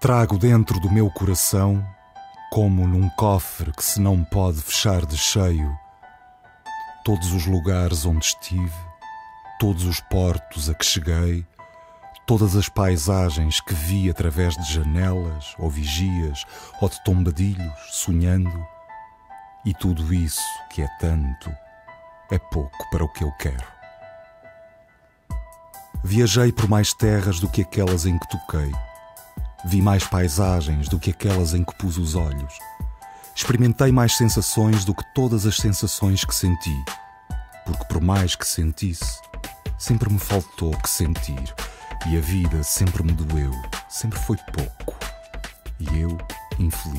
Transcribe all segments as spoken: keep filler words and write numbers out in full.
Trago dentro do meu coração, como num cofre que se não pode fechar de cheio, todos os lugares onde estive, todos os portos a que cheguei, todas as paisagens que vi através de janelas, ou vigias, ou de tombadilhos, sonhando. E tudo isso, que é tanto, é pouco para o que eu quero. Viajei por mais terras do que aquelas em que toquei. Vi mais paisagens do que aquelas em que pus os olhos. Experimentei mais sensações do que todas as sensações que senti. Porque por mais que sentisse, sempre me faltou que sentir. E a vida sempre me doeu, sempre foi pouco. E eu, infeliz.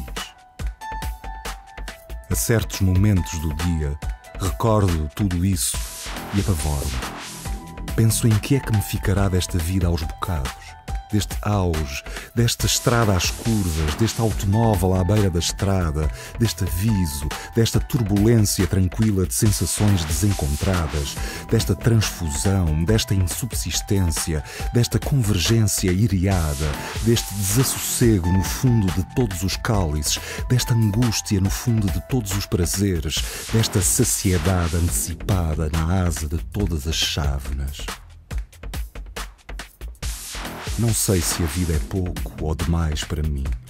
A certos momentos do dia, recordo tudo isso e apavoro-me. Penso em que é que me ficará desta vida aos bocados, deste auge, desta estrada às curvas, deste automóvel à beira da estrada, deste aviso, desta turbulência tranquila de sensações desencontradas, desta transfusão, desta insubsistência, desta convergência iriada, deste desassossego no fundo de todos os cálices, desta angústia no fundo de todos os prazeres, desta saciedade antecipada na asa de todas as chávenas. Não sei se a vida é pouco ou demais para mim.